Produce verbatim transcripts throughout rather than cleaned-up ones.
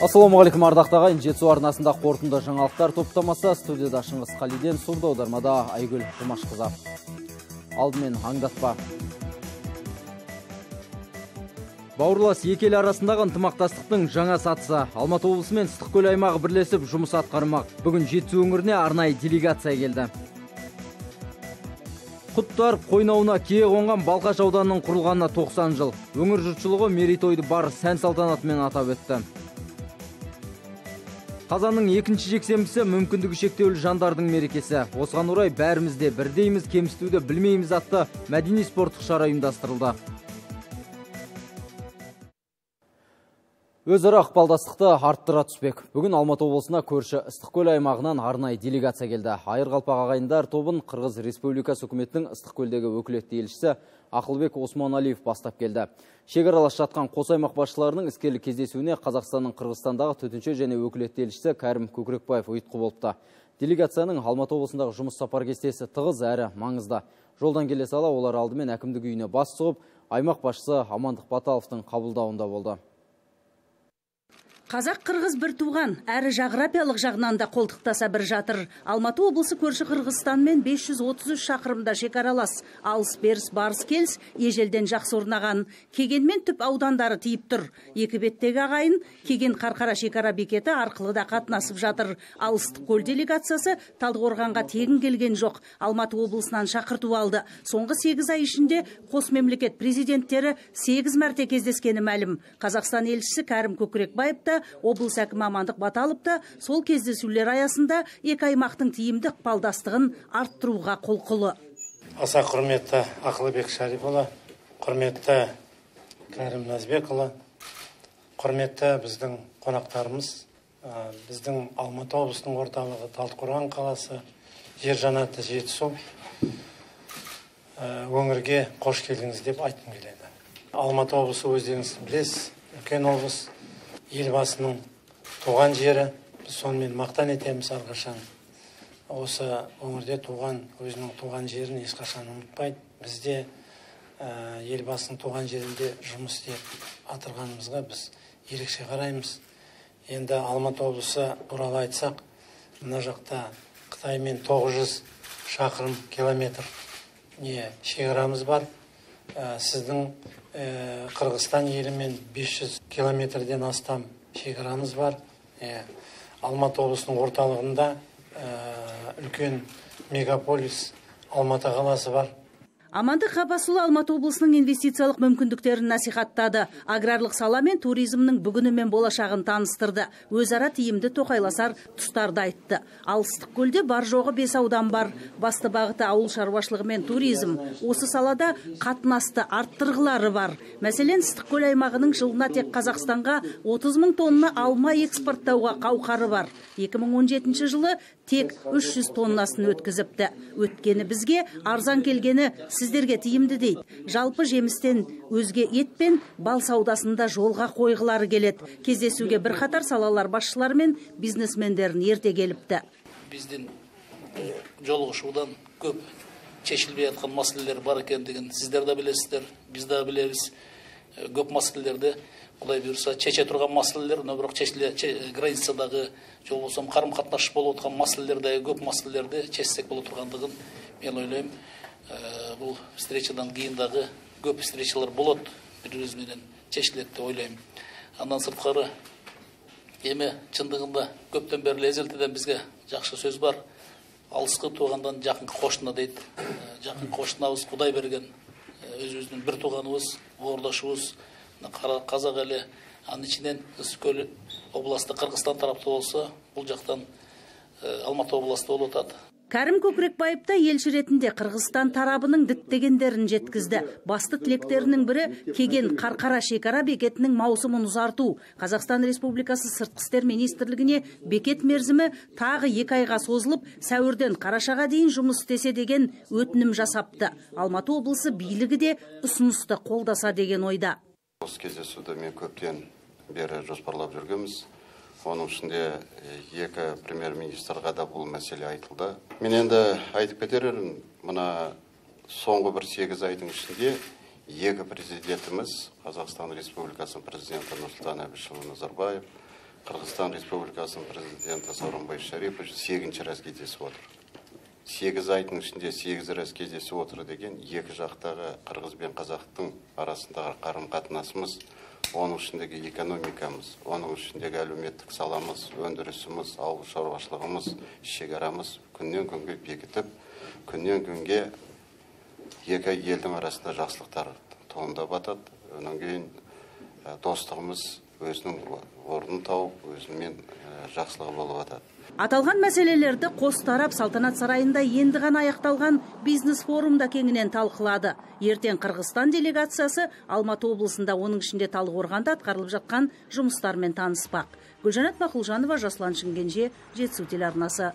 Ассалаумағалейкум ардақты ағайын, Жетісу арнасында қорытынды жаңалықтар топтамасы, студияда Шыңғыс Қалиден, сурда аудармада Айгүл Жұмашқызы. Алдымен аңдатпа. Бауырлас екі ел арасындағы ынтымақтастықтың жаңа сатысы. Алматы облысы мен Ыстықкөл аймағы бірлесіп жұмыс атқармақ. Бүгін Жетісу өңіріне арнайы делегация келді. Құттар қойнауына кие қонған Балқаш ауданының құрылғанына тоқсан жыл. Өңір жұртшылығы мерейтойды бар сән салтанатымен атап өтті. Қазанның екінші жексенбісі мүмкіндігі шектеулі жандардың мерекесі. Осыған орай бәрімізде бірдейміз, кемсітуді білмейміз атты мәдени спорттық шара ұйымдастырылды. Өзара ықпалдастықты арттыра түспек. Бүгін Алматы облысына көрші Ыстықкөл аймағынан арнайы делегация келді. Айырғалпақ ағайындар тобын Қырғыз Республикасы үкіметінің Ыстықкөлдегі өкілетті елшісі Ақылбек Осмоналиев бастап келді. Шекаралас жатқан қос аймақ басшыларының іскерлік кездесуіне Қазақстанның Қырғызстандағы төтенше және өкілетті елшісі Кәрім Көкірекбаев ұйытқы болыпты. Делегацияның Алматы облысындағы жұмыс сапар кестесі тығыз әрі маңызды. Жолдан келе сала олар алдымен әкімдік үйіне бас сұғып, аймақ басшысы Амандық Баталовтың қабылдауында болды. Қазақ-қырғыз бір туған, әрі жағрапиялық жағынан да қолтықтаса бір жатыр. Алматы облысы көрші Қырғызстанмен бес жүз отыз үш шақырымда шекаралас. Алыс беріс барыс келіс ежелден жақсы орнаған. Кегенмен түп аудандары тиіп тұр. Екі беттегі ағайын Кеген Қарқара шекара бекеті арқылы да қатынасып жатыр. Ал Ыстықкөл делегациясы Талдықорғанға тегін келген жоқ. Алматы облысынан шақырту алды. Соңғы сегіз ай ішінде қос мемлекет президенттері сегіз мәрте кездескені мәлім. Қазақстан елшісі Кәрім Көкірекбаев та облыс әкімі Амандық Баталов та сол кездесулер аясында екі аймақтың тиімді ықпалдастығын арттыруға қолқылы. Аса құрметті Ақылбек Шарипұлы, құрметті Кәрім Назбекұлы, құрметті біздің қонақтарымыз, біздің Алматы облысының орталығы Талдықорған қаласы, жер жаннаты Жетісу өңірге қош келдіңіз деп айтқым келеді. Алматы облысы өздеріңіз білесіз, үлкен облыс, елбасының туған жері, біз сонымен мақтан етеміз әрқашан. Осы өңірде туған, өзінің туған жерін ешқашан ұмытпайды. Бізде елбасының туған жерінде жұмыс істеп атырғанымызға біз ерекше қараймыз. Енді Алматы облысы туралы айтсақ, мына жақта Қытаймен тоғыз жүз шақырым километр не шекарамыз бар. Сіздің Қырғызстан елімен бес жүз километрден астам шекарамыз бар. Алматы облысының орталығында үлкен мегаполис Алматы қаласы бар. Амандық Ғаббасұлы Алматы облысының инвестициялық мүмкіндіктерін насихаттады. Аграрлық сала мен туризмнің бүгіні мен болашағын таныстырды. Өзара тиімді тоқайласар тұстарды айтты. Ал Ыстықкөлде бар жоғы бес аудан бар. Басты бағыты ауыл шаруашылығы мен туризм. Осы салада қатынасты арттырғылары бар. Мәселен, Ыстықкөл аймағының жылына тек Қазақстанға отыз мың тонна алма экспорттауға қауқары бар. екі мың он жетінші жылы тек үш жүз тоннасын өткізіпті. Өткені бізге, арзан келгені сіздерге тиімді дейді. Жалпы жемістен өзге ет пен бал саудасында жолға қойғылары келеді. Кездесуге бірқатар салалар басшылары мен бизнесмендерін ерте келіпті. Бізден жолығышудан көп шешілмей жатқан мәселелер бар екендігін сіздер де білесіздер, біз де білеміз. Көп мәселелерді Құдай бұйырса шеше тұрған мәселелер, бірақ шешіле границадағы жол болсам қарым қатынас болып отқан мәселелердегі көп мәселелерді шешсек болып тұрғандығын мен ойлаймын. Бұл встречадан кейіндағы көп встречалар болады, бір өзіменен шешіледі деп ойлаймын. Андан сыртқары еме шындығында көптен бері езелтеден бізге жақсы сөз бар. Алысқы туғандан жақын қошына дейді. Жақын қошынабыз Құдай берген. Өз-өзінің бір туғанымыз, ордашымыз, қазақ әлі, анын ішінен Ыстықкөл областы Қырғызстан тарапты болса, бұл жақтан Алматы областы болып отады. Кәрім Көкірекбаев та елші ретінде Қырғызстан тарабының діттегендерін жеткізді. Басты тілектерінің бірі Кеген Қарқара шекара бекетінің маусымын ұзарту. Қазақстан Республикасы Сыртқы істер министрлігіне бекет мерзімі тағы екі айға созылып, сәуірден қарашаға дейін жұмыс істесе деген өтінім жасапты. Алматы облысы билігі де ұсынысты қолдаса деген ойда. Осы кездесуді мен көптен бері жоспарлап жүргенбіз. Оның ішінде екі премьер-министрға да бұл мәселе айтылды. Мен енді айтып кетерім, мына соңғы бір сегіз айдың ішінде екі президентіміз, Қазақстан Республикасының президенті Нұрсұлтан Әбішұлы Назарбаев, Қырғызстан Республикасының президенті Сооронбай Шарипович сегізінші рәс кездесіп отыр. Сегіз айдың ішінде сегіз рәс кездесіп отыр деген екі жақтағы қырғыз бен қазақтың арасындағы қарым-қатынасымыз, оның ішіндегі экономикамыз, оның ішіндегі әлеуметтік саламыз, өндірісіміз, ауыл шаруашылығымыз, шекарамыз күннен күнге бекітіп, күннен күнге екі елдің арасында жақсылықтар туындап жатады. Онан кейін достығымыз өзінің орнын тауып, өзімен жақсылығы болып жатады. Аталған мәселелерді қос тарап салтанат сарайында енді ғана аяқталған бизнес форумда кеңінен талқылады. Ертең Қырғызстан делегациясы Алматы облысында, оның ішінде Талдықорғанда атқарылып жатқан жұмыстармен таныспақ. Гүлжанат Мақұлжанова, Жасұлан Шымкенже, Жетісу телеарнасы.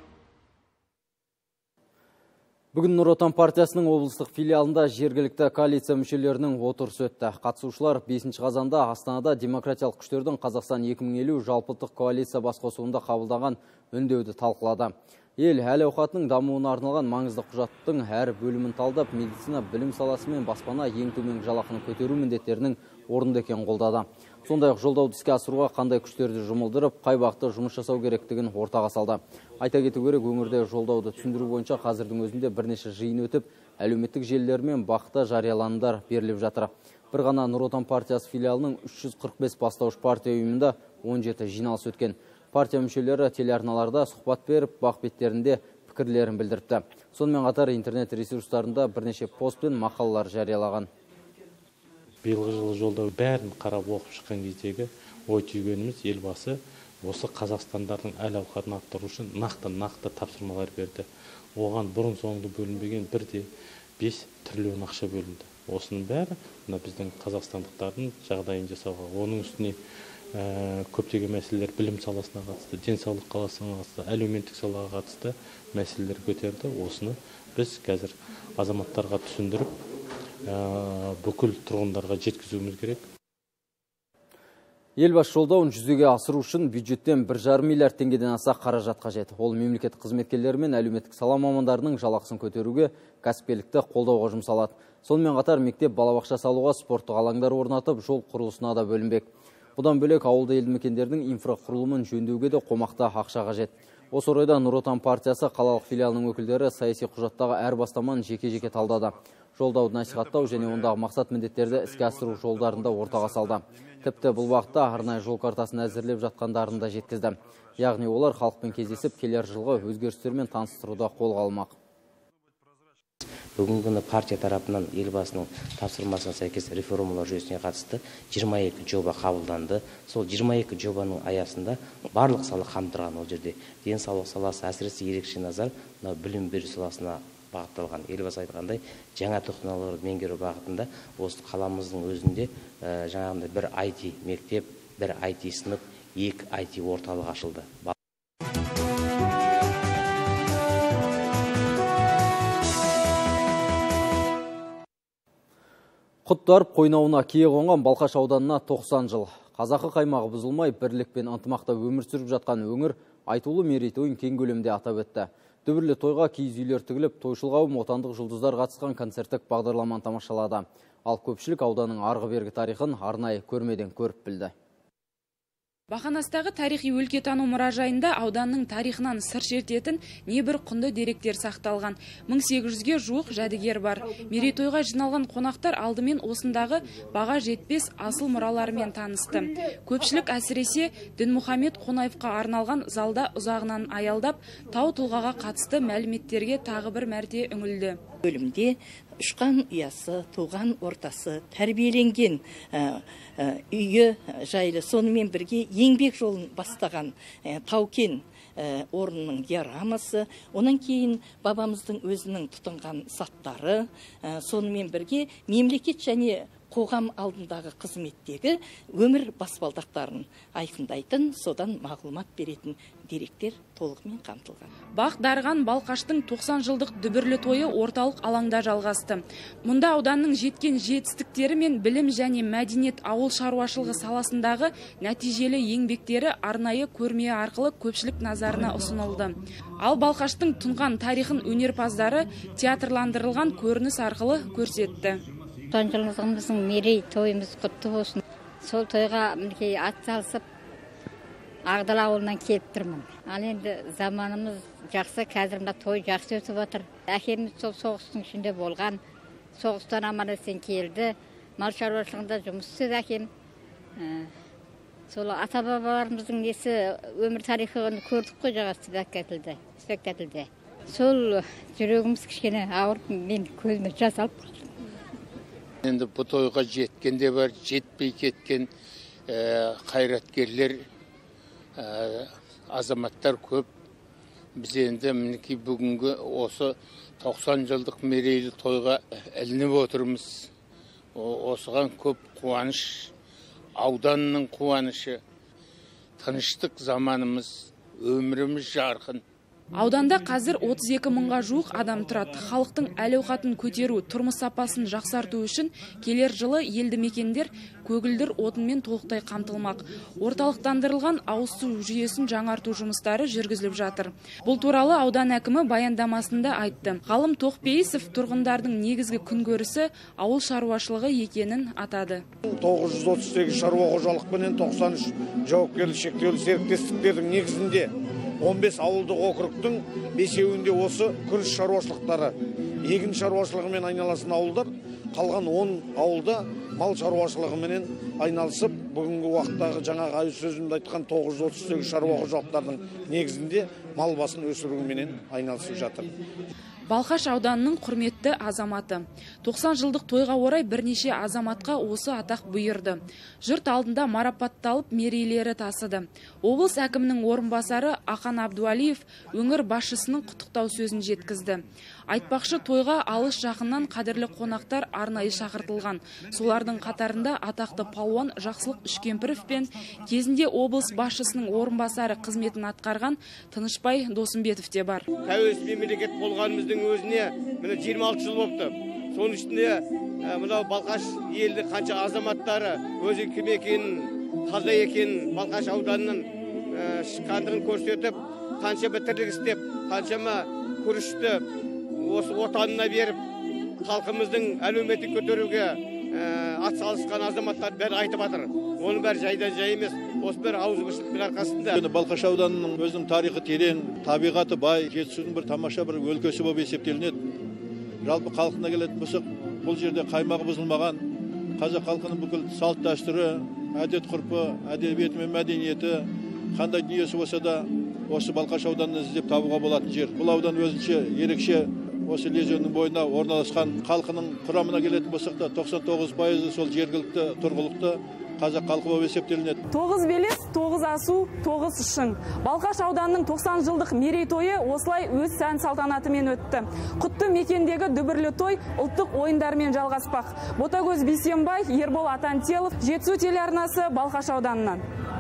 Бүгін Нұр Отан партиясының облыстық филиалында жергілікті коалиция мүшелерінің отырысы өтті. Қатысушылар бесінші қазанда Астанада демократиялық күштердің Қазақстан екі мың елу жалпылтық коалиция басқосуында қабылдаған үндеуді талқылады. Ел әл-ауқатының дамуына арналған маңызды құжаттың әр бөлімін талдап, медицина, білім саласы мен баспана ең төменгі жалақыны көтеру міндеттерінің орынды екенін қолдады. Сондай-ақ жолдауды іске асыруға қандай күштерді жұмылдырып, қай бағытта жұмыс жасау керектігін ортаға салды. Айта кету керек, өңірде жолдауды түсіндіру бойынша қазірдің өзінде бірнеше жиын өтіп, әлеуметтік желілер мен бақта жарияланымдар беріліп жатыр. Бір ғана Нұр Отан партиясы филиалының үш жүз қырық бес бастауыш партия ұйымында он жеті жиналыс өткен. Партия мүшелері телеарналарда сұхбат беріп, бақ беттерінде пікірлерін білдіріпті. Сонымен қатар интернет ресурстарында бірнеше пост пен мақалалар жариялаған. Биылғы жылы жолдау бәрін қарап оқып шыққан кездегі ой түйгеніміз елбасы осы қазақстандардың әл-ауқатын арттыру үшін нақты-нақты тапсырмалар берді. Оған бұрын соңды бөлінбеген бір де бес триллион ақша бөлінді. Осының бәрі мына біздің қазақстандықтардың жағдайын жасауға, оның үстіне көптеген мәселелер білім саласына қатысты, денсаулық саласына қатысты, әлеуметтік салаға қатысты мәселелер көтерді. Осыны біз қазір азаматтарға түсіндіріп, бүкіл тұрғындарға жеткізуіміз керек. Елбасы жолдауын жүзеге асыру үшін бюджеттен бір жарым миллиард теңгеден аса қаражат қажет. Ол мемлекет қызметкерлері мен әлеуметтік сала мамандарының жалақысын көтеруге, кәсіпкерлікті қолдауға жұмсалады. Сонымен қатар мектеп, балабақша салуға, спорттық алаңдар орнатып, жол құрылысына да бөлінбек. Бұдан бөлек ауылды елді мекендердің инфрақұрылымын жөндеуге де қомақты ақша қажет. Осы орайда Нұр Отан партиясы қалалық филиалының өкілдері саяси құжаттағы әр бастаманы жеке-жеке талдады. Жолдауды насихаттау және ондағы мақсат міндеттерді іске асыру жолдарында ортаға салды. Тіпті бұл бағытта арнайы жол картасын әзірлеп жатқандарын да жеткізді. Яғни олар халықпен кездесіп, келер жылғы өзгерістермен таныстыруды қолға алмақ. Бүгінгі күні партия тарапынан елбасының тапсырмасына сәйкес реформалар жүйесіне қатысты жиырма екі жоба қабылданды. Сол жиырма екі жобаның аясында барлық сала қамтылған. Ол жерде денсаулық саласы әсіресе ерекше назар білім беру саласына бағытталған. Елбасы айтқандай, жаңа технологияларды меңгеру бағытында осы қаламыздың өзінде жаңағындай бір ай ти мектеп, бір ай ти сынып, екі ай ти орталық ашылды. Құттарып қойнауына кие қонған Балқаш ауданына тоқсан жыл. Қазақы қаймағы бұзылмай, бірлік пен ынтымақта өмір сүріп жатқан өңір айтулы мерейтойын кең көлемде атап өтті. Дүбірлі тойға киіз үйлер тігіліп, тойшыл қауым отандық жұлдыздар қатысқан концерттік бағдарламаны тамашалады. Ал көпшілік ауданның арғы-бергі тарихын арнайы көрмеден көріп білді. Бақанастағы тарихи өлкетану мұражайында ауданның тарихынан сыр шертетін небір құнды деректер сақталған. мың сегіз жүзге жуық жәдігер бар. Мерейтойға жиналған қонақтар алдымен осындағы баға жетпес асыл мұраларымен танысты. Көпшілік әсіресе Дінмұхамед Қонаевқа арналған залда ұзағынан аялдап, тау тұлғаға қатысты мәліметтерге тағы бір мәрте үңілді. Бөлімде ұшқан ұясы, туған ортасы, тәрбиеленген үйі жайлы, сонымен бірге еңбек жолын бастаған Таукен орнының диарамасы, онан кейін бабамыздың өзінің тұтынған саттары, сонымен бірге мемлекет және қоғам алдындағы қызметтегі өмір баспалдақтарын айқындайтын, содан мағлұмат беретін деректер толығымен қамтылған. Бақ дарыған Балқаштың тоқсан жылдық дүбірлі тойы орталық алаңда жалғасты. Мұнда ауданның жеткен жетістіктері мен білім және мәдениет ауыл шаруашылығы саласындағы нәтижелі еңбектері арнайы көрме арқылы көпшілік назарына ұсынылды. Ал Балқаштың тұнған тарихын өнерпаздары театрландырылған көрініс арқылы көрсетті. тоқсан жылдығымыздың мерей тойымыз құтты болсын. Сол тойға мінекей ат салысып, Ағдал ауылынан келіп тұрмын. Ал енді заманымыз жақсы, қазір мына той жақсы өтіп отыр. Әкеміз сол соғыстың ішінде болған, соғыстан аман есен келді. Мал шаруашылығында жұмыс істеді әкем. Сол ата-бабаларымыздың несі өмір тарихын көрдік қой жаңа спектакльде. спектакльде. Сол жүрегіміз кішкене ауырып, мен көзіме жас алып қалдым. Енді бұл тойға жеткен де бар, жетпей кеткен қайраткерлер, азаматтар көп. Біз енді мінекей бүгінгі осы тоқсан жылдық мерейлі тойға ілініп отырмыз. Осыған көп қуаныш, ауданның қуанышы, тыныштық заманымыз, өміріміз жарқын. Ауданда қазір отыз екі мыңға жуық адам тұрады. Халықтың әл-ауқатын көтеру, тұрмыс сапасын жақсарту үшін келер жылы елді мекендер көгілдір отынмен толықтай қамтылмақ. Орталықтандырылған ауыз су жүйесін жаңарту жұмыстары жүргізіліп жатыр. Бұл туралы аудан әкімі баяндамасында айтты. Ғалым Тоқпейісов тұрғындардың негізгі күнкөрісі ауыл шаруашылығы екенін атады. тоғыз жүз отыз сегіз шаруа қожалықпенен тоқсан үш жауапкерлігі шектеулі серіктестіктердің негізінде он бес ауылдық округтың бесеуінде осы күріш шаруашылықтары, егін шаруашылығымен айналасын ауылдар, қалған он ауылда мал шаруашылығымен айналысып, бүгінгі уақыттағы жаңағы сөзімді айтқан тоғыз жүз отыз сегіз шаруа қожалықтардың негізінде мал басын өсірумен айналысып жатыр. Балқаш ауданының құрметті азаматы. тоқсан жылдық тойға орай бірнеше азаматқа осы атақ бұйырды. Жұрт алдында марапатталып мерейлері тасыды. Облыс әкімінің орынбасары Ақан Абдуалиев өңір басшысының құттықтау сөзін жеткізді. Айтпақшы, тойға алыс жақыннан қадірлі қонақтар арнайы шақыртылған. Солардың қатарында атақты палуан Жақсылық Үшкемпіров пен кезінде облыс басшысының орынбасары қызметін атқарған Тынышбай Досымбетов те бар. Тәуелсіз мемлекет болғанымыздың өзіне міне жиырма алты жыл болыпты. Соның ішінде мынау Балқаш елді қанша азаматтары өзі кім екенін, таза екенін, Балқаш ауданының шыққандығын көрсетіп, қаншама тірлік істеп, қаншама күрішті осы отанына беріп, халқымыздың әлеуметтік көтеруге атсалысқан азаматтар бәрі айтып жатыр. Оның бәрі жайдан жай емес, осы бір ауызбіршіліктің арқасында. Балқаш ауданының өзінің тарихы терең, табиғаты бай, жетісудың бір тамаша бір өлкесі болып есептелінеді. Жалпы халқына келетін болсақ, бұл жерде қаймағы бұзылмаған, қазақ халқының бүкіл салт дәстүрі, әдет ғұрпы, әдебиеті мен мәдениеті, қандай дүниесі болса да осы Балқаш ауданын іздеп табуға болатын жер. Бұл аудан өзінше ерекше, осы Лезеннің бойына орналасқан. Халқының құрамына келетін болсақ та тоқсан тоғыз пайызы сол жергілікті тұрғылықты қазақ халқы болып есептелінеді. Тоғыз белес, тоғыз асу, тоғыз шың. Балқаш ауданының тоқсан жылдық мерейтойы осылай өз сән салтанатымен өтті. Құтты мекендегі дүбірлі той ұлттық ойындармен жалғаспақ. Ботагөз Бейсенбай, Ербол Атантелов, Жетісу телеарнасы, Балқаш ауданынан.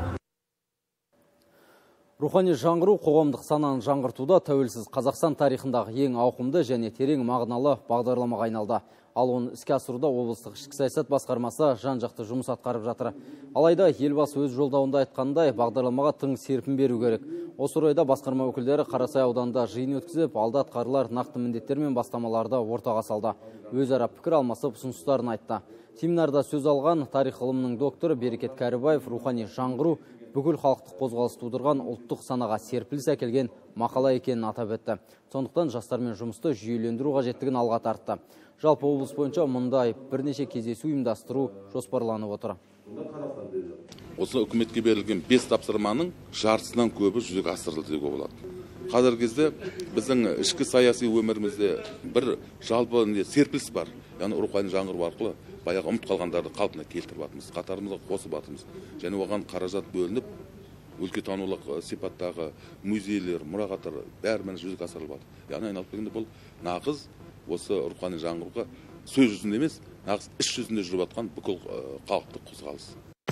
Рухани жаңғыру қоғамдық сананы жаңғыртуда тәуелсіз Қазақстан тарихындағы ең ауқымды және терең мағыналы бағдарламаға айналды. Ал оны іске асыруда облыстық ішкі саясат басқармасы жан-жақты жұмыс атқарып жатыр. Алайда елбасы өз жолдауында айтқандай, бағдарламаға тың серпін беру керек. Осы орайда басқарма өкілдері Қарасай ауданында жиын өткізіп, алда атқарылар нақты міндеттер мен бастамаларды ортаға салды. Өзара пікір алмасып ұсыныстарын айтты. Семинарда сөз алған тарих ғылымының докторы Берекет Кәрібаев рухани жаңғыру бүкіл халықтық қозғалыс тудырған ұлттық санаға серпіліс әкелген мақала екенін атап өтті. Сондықтан жастармен жұмысты жүйелендіру қажеттігін алға тартты. Жалпы облыс бойынша мұндай бірнеше кездесу ұйымдастыру жоспарланып отыр. Осы үкіметке берілген бес тапсырманың жартысынан көбі жүзеге асырылды деуге болады. Қазіргі кезде біздің ішкі саяси өмірімізде бір жалпы серпіліс бар. Яғни рухани жаңғыру арқылы баяғы ұмыт қалғандарды қалпына келтіріп жатырмыз, қатарымызға қосып жатырмыз. Және оған қаражат бөлініп, өлкетанулық сипаттағы музейлер, мұрағаттар бәрімен жүзеге асырылып жатыр. Яғни айналып келгенде бұл нағыз осы рухани жаңғыруға сөз жүзінде емес, нағыз іс жүзінде жүріп жатқан бүкіл халықтық қозғалыс.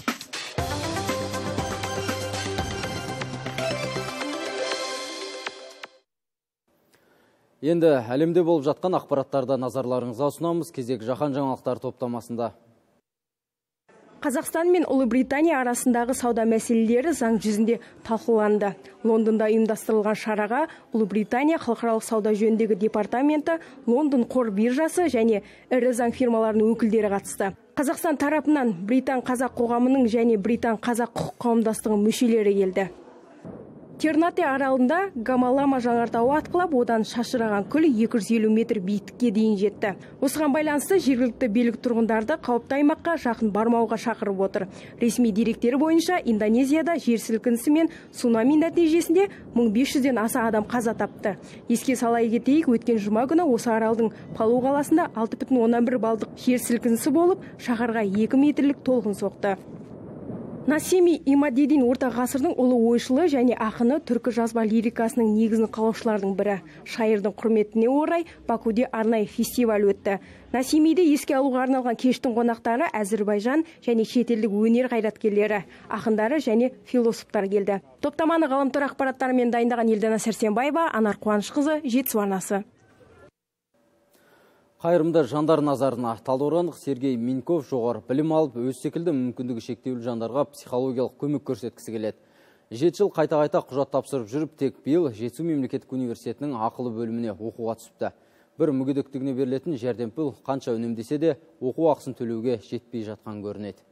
Енді әлемде болып жатқан ақпараттарда назарларыңызға ұсынамыз. Кезек жаһан жаңалықтар топтамасында. Қазақстан мен Ұлыбритания арасындағы сауда мәселелері заң жүзінде талқыланды. Лондонда ұйымдастырылған шараға Ұлыбритания халықаралық сауда жөніндегі департаменті, Лондон қор биржасы және ірі заң фирмаларының өкілдері қатысты. Қазақстан тарапынан Британ қазақ қоғамының және Британ қазақ құқық қауымдастығының мүшелері келді. Тернате аралында Гамалама жанартауы атқылап, одан шашыраған күл екі жүз елу метр биіктікке дейін жетті. Осыған байланысты жергілікті билік тұрғындарды қауіпті аймаққа жақын бармауға шақырып отыр. Ресми деректері бойынша Индонезияда жер сілкінісі мен цунами нәтижесінде мың бес жүзден аса адам қаза тапты. Еске сала кетейік, өткен жұма күні осы аралдың Палу қаласында алты бүтін оннан бір балдық жер сілкінісі болып, шаһарға екі метрлік толқын соқты. Насими Имадидин орта ғасырдың ұлы ойшылы және ақыны, түркі жазба лирикасының негізін қалаушылардың бірі. Шайырдың құрметіне орай Бакуде арнайы фестиваль өтті. Насимиді еске алуға арналған кештің қонақтары Әзірбайжан және шетелдік өнер қайраткерлері, ақындары және философтар келді. Топтаманы ғаламтор ақпараттарымен дайындаған Елдана Сәрсенбаева, Анар Қуанышқызы, Жетісу арнасы. Қайырымды жандар назарына талдықорғандық Сергей Минков жоғары білім алып, өз секілді мүмкіндігі шектеулі жандарға психологиялық көмек көрсеткісі келеді. Жеті жыл қайта-қайта құжат тапсырып жүріп, тек биыл Жетісу мемлекеттік университетінің ақылы бөліміне оқуға түсіпті. Бір мүгедектігіне берілетін жәрдемпұл қанша үнемдесе де оқу ақысын төлеуге жетпей жатқан көрінеді.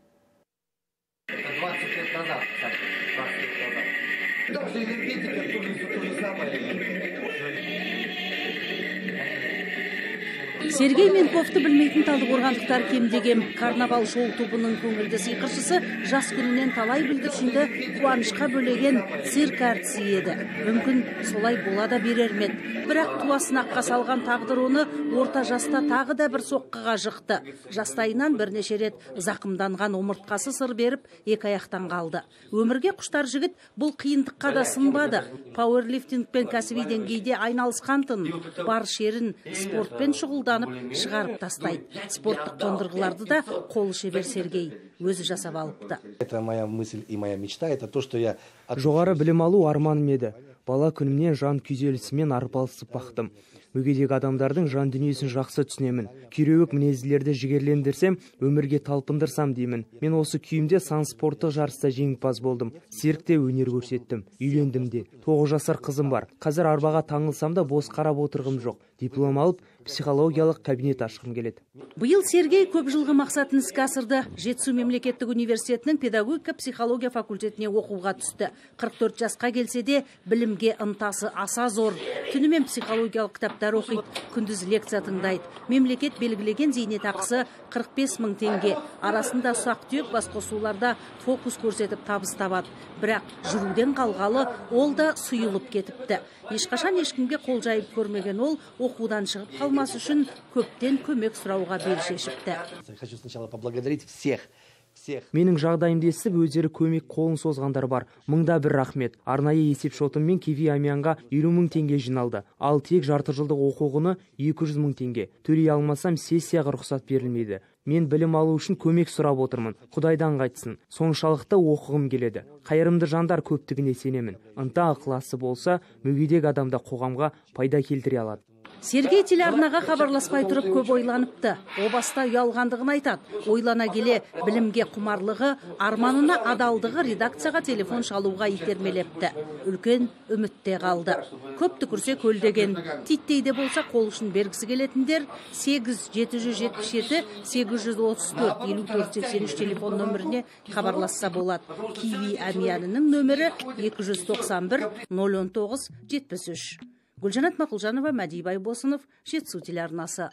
Сергей Минковты білмейтін талдықорғандықтар кемдеген. Карнавал шоу тобының көңілді сыйқыршысы жас күнінен талай бүлдіршінді қуанышқа бөлеген цирк әртісі еді. Мүмкін солай бола да берер ме еді. Бірақ туасынаққа салған тағдыр оны орта жаста тағы да бір соққыға жықты. Жастайынан бірнеше рет зақымданған омыртқасы сыр беріп, екі аяқтан қалды. Өмірге құштар жігіт бұл қиындыққа да сынбады. Пауэрлифтингпен кәсіби деңгейде айналысқан тын, бар шерін спортпен шұғылданып шығарып тастайды. Спорттық қондырғыларды да қолы шебер Сергей өзі жасап алыпты. Это моя мысль и моя мечта, это то, что я... Жоғары білім алу арманым еді. Бала күнімнен жан күйзелісімен арпалысып бақтым. Мүгедек адамдардың жан дүниесін жақсы түсінемін. Күйреуік мінезділерді жігерлендірсем, өмірге талпындырсам деймін. Мен осы күйімде сан спорттық жарыста жеңімпаз болдым. Циркте өнер көрсеттім. Үйлендім де. тоғыз жасар қызым бар. Қазір арбаға таңылсам да бос қарап отырғым жоқ. Диплом алып, психологиялық кабинет ашқым келеді. Биыл Сергей көп жылғы мақсатын іске асырды. Жетісу мемлекеттік университетінің педагогика психология факультетіне оқуға түсті. қырық төрт жасқа келсе де білімге ынтасы аса зор. Түнімен психологиялық кітаптар оқиды, күндіз лекция тыңдайды. Мемлекет белгілеген зейнетақысы қырық бес мың теңге. Арасында ұсақ түйек басқосуларда фокус көрсетіп табыс табады. Бірақ жүруден қалғалы ол да сұйылып кетіпті. Ешқашан ешкімге қол жайып көрмеген ол оқудан шығып қалмас үшін көптен көмек сұрауға бел шешіпті. Хочу сначала поблагодарить всех. Менің жағдайымды естіп, өздері көмек қолын созғандар бар. Мыңда бір рахмет. Арнайы есеп шотыммен Киви Амиянға елу мың теңге жиналды. Ал тек жарты жылдық оқу құны екі жүз мың теңге. Төлей алмасам сессияға рұқсат берілмейді. Мен білім алу үшін көмек сұрап отырмын. Құдайдан қайтсын. Соншалықты оқығым келеді. Қайырымды жандар көптігіне сенемін. Ынта ықыласы болса, мүгедек адамда қоғамға пайда келтіре алады. Сергей телеарнаға хабарласпай тұрып көп ойланыпты. О баста ұялғандығын айтады. Ойлана келе білімге құмарлығы, арманына адалдығы редакцияға телефон шалуға итермелепті. Үлкен үмітте қалды. Көп түкірсе көлдеген. Титтейде болса қол үшін бергісі келетіндер сегіз жеті жүз жетпіс жеті сегіз жүз отыз төрт елу төрт сексен үш телефон нөміріне хабарласса болады. Киви Амиянының нөмірі екі жүз тоқсан бір нөл он тоғыз жетпіс үш. Гүлжанат Мақұлжанова, Мәди Байбосынов, Жетісу телеарнасы.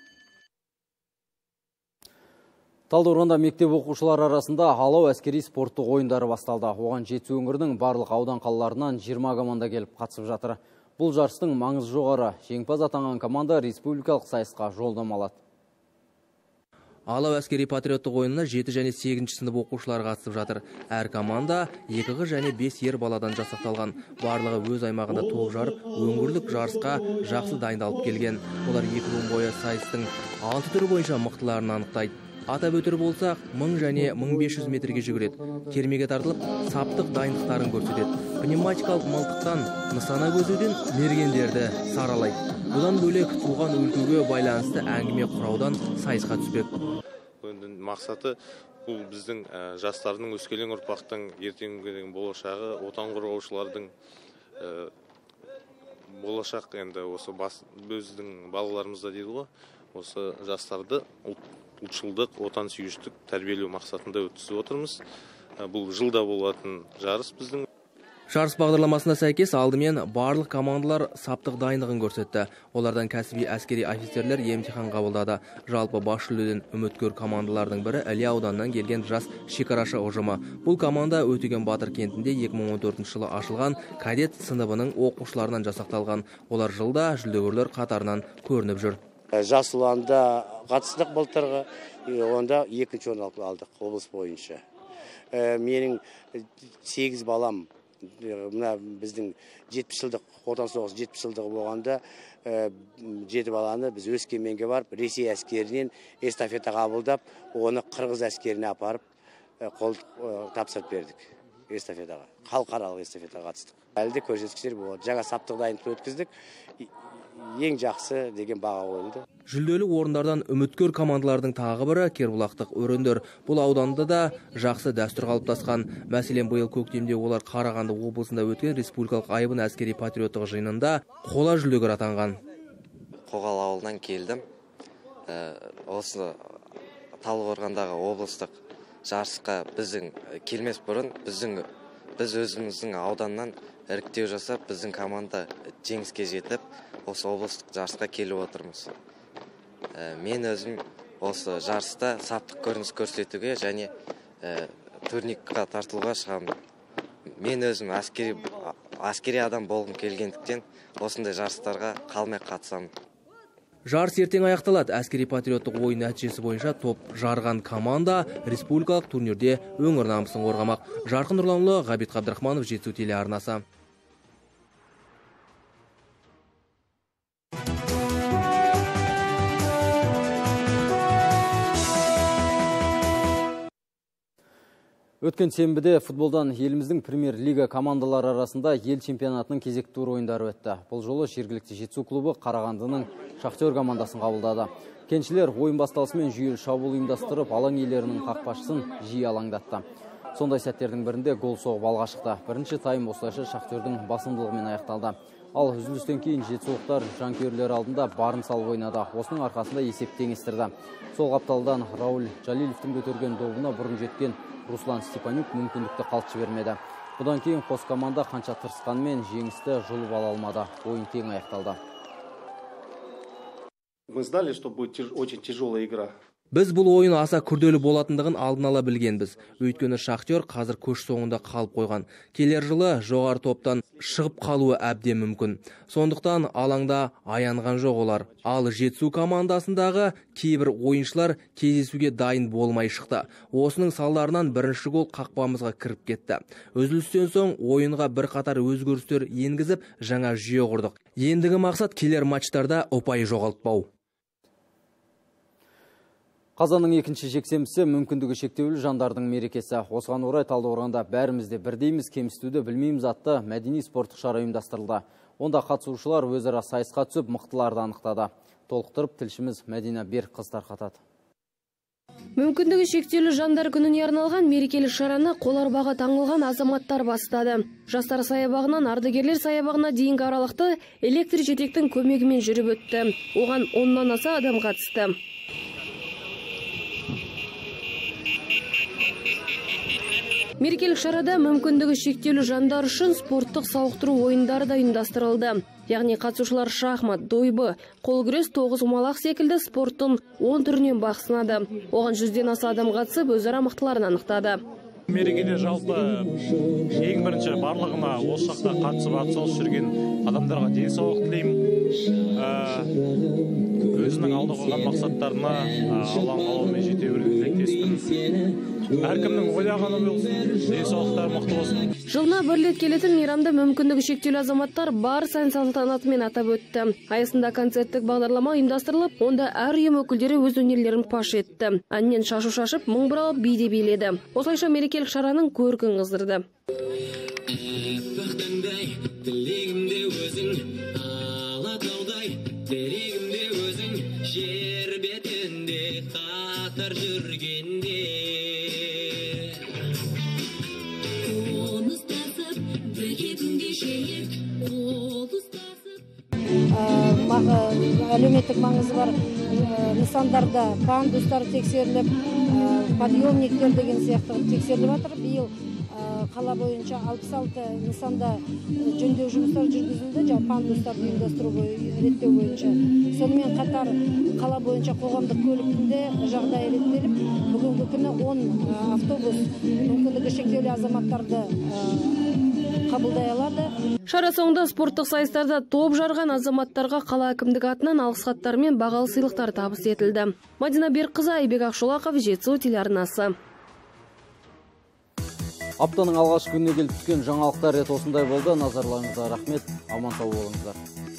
Талдықорғанда мектеп оқушылар арасында алау әскери спорттық ойындары басталды. Оған Жетісу өңірінің барлық аудан қалаларынан жиырма команда келіп қатысып жатыр. Бұл жарыстың маңызы жоғары. Жеңімпаз атанған команда республикалық сайысқа жолдама алады. Алау әскери патриоттық ойынына жеті және сегізінші сынып оқушылары қатысып жатыр. Әр команда екі қыз және бес ер баладан жасақталған. Барлығы өз аймағында топ жарып, өңірлік жарысқа жақсы дайындалып келген. Олар екі күн бойы сайыстың алты түрі бойынша мықтыларын анықтайды. Атап өтер болсақ, мың және мың бес жүз метрге жүгіреді. Кермеге тартылып, саптық дайындықтарын көрсетеді. Пневматикалық мылтықтан нысана көздеуден мергендерді саралайды. Бұдан бөлек туған өлкеге байланысты әңгіме құраудан сайысқа түспек. Мақсаты бұл біздің жастардың, өскелең ұрпақтың ертеңгі болашағы, отан қорғаушылардың болашақ, енді осы біздің балаларымызда дейді ғой, осы жастарды ұлтшылдық, отан сүйгіштік тәрбиелеу мақсатында өткізіп отырмыз. Бұл жылда болатын жарыс біздің. Жарыс бағдарламасына сәйкес алдымен барлық командалар саптық дайындығын көрсетті. Олардан кәсіби әскери офицерлер емтихан қабылдады. Жалпы бас жүлдеден үміткер командалардың бірі Іле ауданынан келген жас шекарашы ұжымы. Бұл команда Өтеген Батыр кентінде екі мың он төртінші жылы ашылған кадет сыныбының оқушыларынан жасақталған. Олар жылда жүлдегерлер қатарынан көрініп жүр. Жас ұланда қатыстық былтырғы, онда екінші орын алдық облыс бойынша. Менің сегіз балам, мына біздің жетпіс жылдық отан соғысы жетпіс жылдығы болғанда жеті баланы біз Өскеменге барып, Ресей әскерінен эстафета қабылдап, оны Қырғыз әскеріне апарып қол тапсырып бердік эстафетаға. Халықаралық эстафетаға қатыстық. Әлі де көрсеткіштер болады. Жаңа саптық дайындық өткіздік. Ең жақсы деген баға қойылды. Жүлделі орындардан үміткер командалардың тағы бірі Кербұлақтық өрендер. Бұл ауданда да жақсы дәстүр қалыптасқан. Мәселен, биыл көктемде олар Қарағанды облысында өткен республикалық айбын әскери патриоттық жиынында қола жүлдегер атанған. Қоғал ауылынан келдім. Осы Талдықорғандағы облыстық жарысқа біздің келмес бұрын біздің біз өзіміздің ауданнан іріктеу жасап, біздің команда жеңіске жетіп, осы облыстық жарысқа келіп отырмыз. Мен өзім осы жарыста саптық көрініс көрсетуге және турникқа тартылуға шығамын. Мен өзім әскери, әскери адам болғым келгендіктен осындай жарыстарға қалмай қатысамын. Жарыс ертең аяқталады. Әскери патриоттық ойын нәтижесі бойынша топ жарған команда республикалық турнирде өңір намысын қорғамақ. Жарқын Нұрланұлы, Ғабит Қабдырахманов, Жетісу телеарнасы. Өткен сенбіде футболдан еліміздің премьер-лига командалары арасында ел чемпионатының кезекті тур ойындары өтті. Бұл жолы жергілікті Жетісу клубы Қарағандының Шахтер командасын қабылдады. Кеншілер ойын басталысымен жүйелі шабуыл ұйымдастырып, алаң иелерінің қақпашысын жиі алаңдатты. Сондай сәттердің бірінде гол соғып алға шықты. Бірінші тайм осылайша Шахтердің басымдылығымен аяқталды. Ал үзілістен кейін жетісулықтар жанкүйерлер алдында барын салып ойнады. Осының арқасында есеп теңестірді. Сол қапталдан Рауль Жалилевтің көтерген добына бұрын жеткен Руслан Степанюк мүмкіндікті қалт жібермеді. Бұдан кейін қос команда қанша тырысқанымен жеңісті жұлып ала алмады. Ойын тең аяқталды. Мы знали, что будет очень тяжелая игра. Біз бұл ойын аса күрделі болатындығын алдын ала білгенбіз. Өйткені Шахтер қазір көш соңында қалып қойған. Келер жылы жоғары топтан шығып қалуы әбден мүмкін. Сондықтан алаңда аянған жоқ олар. Ал Жетісу командасындағы кейбір ойыншылар кездесуге дайын болмай шықты. Осының салдарынан бірінші гол қақпамызға кіріп кетті. Үзілістен соң ойынға бір қатар өзгерістер енгізіп, жаңа жүйе құрдық. Ендігі мақсат келер матчтарда ұпай жоғалтпау. Қазанның екінші жексенбісі мүмкіндігі шектеулі жандардың мерекесі. Осыған орай Талдықорғанда бәрімізде бірдейміз, кемсітуді білмейміз атты мәдени спорттық шара ұйымдастырылды. Онда қатысушылар өзара сайысқа түсіп, мықтыларды анықтады. Толықтырып тілшіміз Мәдина Берікқызы тарқатады. Мүмкіндігі шектеулі жандар күніне арналған мерекелік шараны қоларбаға таңылған азаматтар бастады. Жастар саябағынан ардагерлер саябағына дейінгі аралықты электр жетектің көмегімен жүріп өтті. Оған оннан аса адам қатысты. Мерекелік шарада мүмкіндігі шектеулі жандар үшін спорттық сауықтыру ойындары да ұйымдастырылды. Яғни қатысушылар шахмат, дойбы, қол күрес, тоғызқұмалақ секілді спорттың он түрінен бақ сынады. Оған жүзден аса адам қатысып, өзара мықтыларын анықтады. Мерекеде жалпы ең бірінші барлығына осы жақта қатысып атсалысып жүрген адамдарға денсаулық тілеймін. Өзінің алда қойған мақсаттарына алаң алаумен жете беруге тілектеспін. Әркімнің ойлағаны болсын, денсаулықтары мықты болсын. Жылына бір рет келетін мейрамды мүмкіндігі шектеулі азаматтар бар сән салтанатымен атап өтті. Аясында концерттік бағдарлама ұйымдастырылып, онда әр ұйым өкілдері өз өнерлерін паш етті. Әннен шашу шашып, мың бұралып биде биледі. Осылайша мерекелік шараның көркін қыздырды. Әлеуметтік маңызы бар нысандарда пандустар тексеріліп, подъемниктер деген сияқты тексеріліп жатыр. Биыл қала бойынша алпыс алты нысанда жөндеу жұмыстары жүргізілді, жаңағы пандустарды ұйымдастыру реттеу бойынша. Сонымен қатар қала бойынша қоғамдық көліктінде жағдай реттеліп, бүгінгі күні он автобус мүмкіндігі шектеулі азаматтарды қабылдай алады. Шара соңында спорттық сайыстарда топ жарған азаматтарға қала әкімдігі атынан алғыс хаттар мен бағалы сыйлықтар табыс етілді. Мадина Берқызы, Айбек Ақшолақов, Жетісу телеарнасы. Аптаның алғашқы күніне келіп түскен жаңалықтар рет осындай болды. Назарларыңызға рахмет. Аман сау болыңыздар.